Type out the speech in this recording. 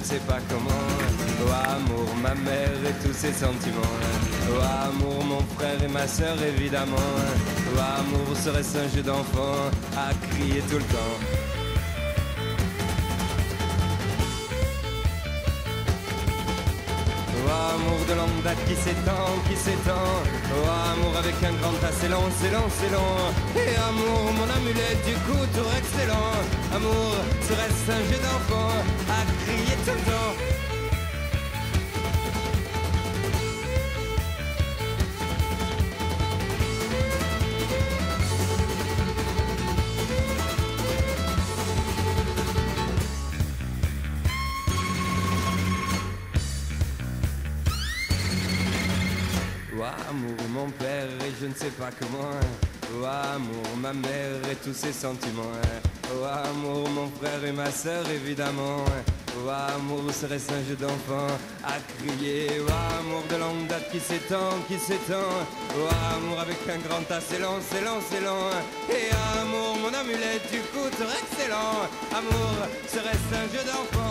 sais pas comment. Oh amour, ma mère et tous ses sentiments. Oh amour, mon frère et ma sœur évidemment. Oh amour, serait-ce un jeu d'enfant à crier tout le temps. Oh amour de longue date qui s'étend, qui s'étend. Oh amour avec un grand tas, c'est long, c'est long, c'est long. Et amour, mon amulette du coup, tour excellent. Amour, serait-ce un jeu d'enfant à crier tout le temps. Oh amour, mon père et je ne sais pas comment. Oh amour, ma mère et tous ses sentiments. Oh amour, mon frère et ma sœur évidemment. Oh amour, serait-ce un jeu d'enfant à crier. Oh amour de longue date qui s'étend, qui s'étend. Oh amour avec un grand tas, c'est long, c'est long, c'est long. Et amour, mon amulette du coup, excellent. Amour, serait-ce un jeu d'enfant